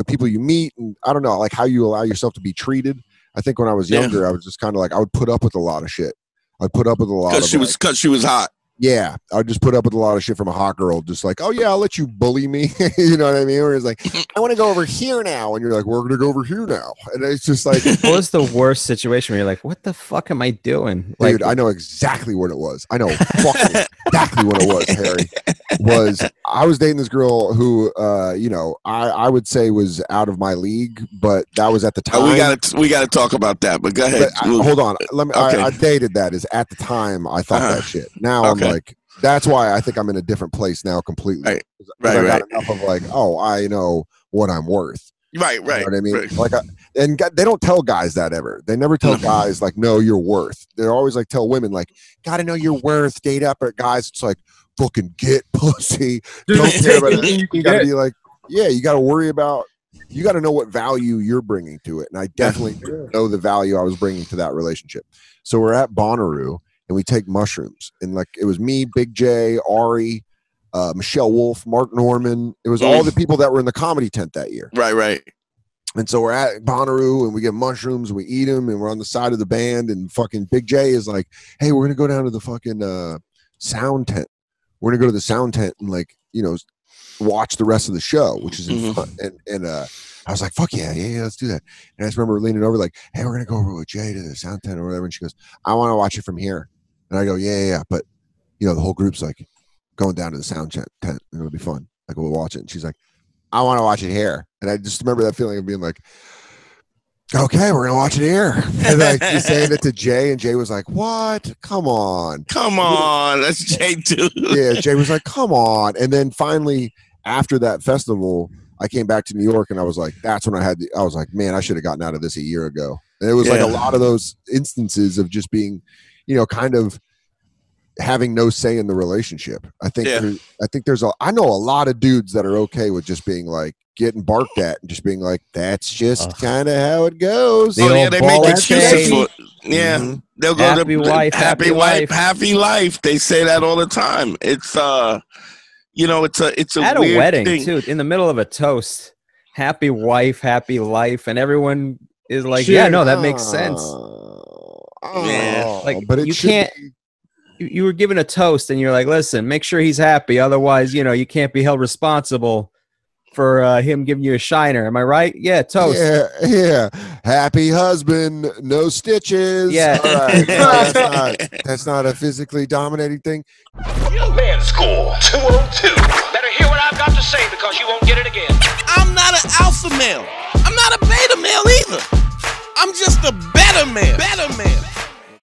the people you meet, and I don't know, like how you allow yourself to be treated. I think when I was younger, I was just kind of like, I would put up with a lot of shit. I'd put up with a lot of because she was hot. Yeah, I would just put up with a lot of shit from a hot girl, just like, oh yeah, I'll let you bully me. You know what I mean? Where it's like, I want to go over here now, and you're like, we're gonna go over here now, and it's just like, what was the worst situation where you're like, what the fuck am I doing? Dude, like, I know exactly what it was. I know fucking exactly what it was, Harry. I was dating this girl who, you know, I would say was out of my league, but that was at the time. We gotta talk about that. But go ahead. Hold on. Let me. Okay. I dated that. Is at the time I thought that shit. Now I'm like, that's why I think I'm in a different place now completely. Right. I got enough of like, oh, I know what I'm worth. Right. You know what I mean? Like, they don't tell guys that ever. They never tell guys like, know your worth. They're always like, tell women like, gotta know your worth. Date up, or guys, it's like, fucking get pussy. Don't care about it. You gotta be like, yeah, you gotta worry about. You gotta know what value you're bringing to it, and I definitely know the value I was bringing to that relationship. So we're at Bonnaroo, and we take mushrooms, and like it was me, Big Jay, Ari, Michelle Wolf, Mark Norman. It was all the people that were in the comedy tent that year. Right. And so we're at Bonnaroo, and we get mushrooms, and we eat them, and we're on the side of the band, and fucking Big Jay is like, hey, we're gonna go down to the fucking sound tent. We're gonna go to the sound tent and like, you know, watch the rest of the show, which is in fun. And I was like, fuck yeah, let's do that. And I just remember leaning over like, hey, we're gonna go over with Jay to the sound tent or whatever. And she goes, I want to watch it from here. And I go, yeah. But you know, the whole group's like going down to the sound tent, and it'll be fun. Like we'll watch it. And she's like, I want to watch it here. And I just remember that feeling of being like, okay, we're gonna watch it here. And like just saying it to Jay, and Jay was like, what? Come on, that's Jay too. Yeah, Jay was like, come on. And then finally, after that festival, I came back to New York, and I was like, that's when I was like, man, I should have gotten out of this a year ago. And it was like a lot of those instances of just being, you know, kind of having no say in the relationship. I think I know a lot of dudes that are okay with just being like getting barked at and just being like, that's just kind of how it goes. They make excuses for they'll go happy wife, happy life. They say that all the time. It's you know, it's a at weird a wedding thing. too, in the middle of a toast, happy wife, happy life, and everyone is like, yeah, no, that makes sense. Like, but you can't. You were given a toast, and you're like, listen, make sure he's happy. Otherwise, you know, you can't be held responsible for him giving you a shiner. Am I right? Yeah, toast. Yeah. Happy husband, no stitches. Yeah. All right. That's not a physically dominating thing. Man score 202. Better hear what I've got to say because you won't get it again. I'm not an alpha male.